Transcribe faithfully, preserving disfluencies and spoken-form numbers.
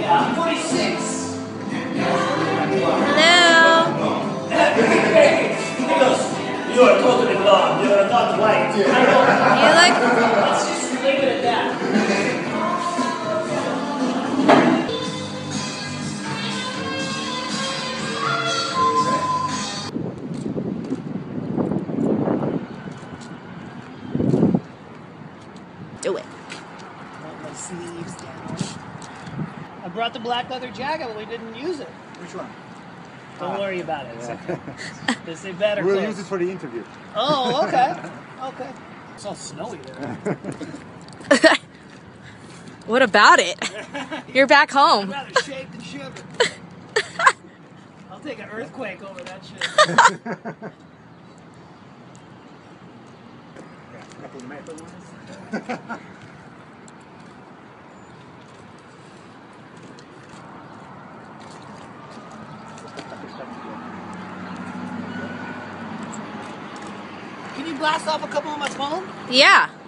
Yeah, forty-six. Hello. He goes, you are totally blonde. You are not white. I know. You like? Let's just leave it at that. Do it. Let my sleeves down. I brought the black leather jacket, but we didn't use it. Which one? Don't Ah. worry about it. It's Yeah. okay. They say better. We'll clothes. use it for the interview. Oh, okay. Okay. It's all snowy there. What about it? You're back home. I'd rather shake than shiver. I'll take an earthquake over that shit. Can you blast off a couple of my phone? Yeah.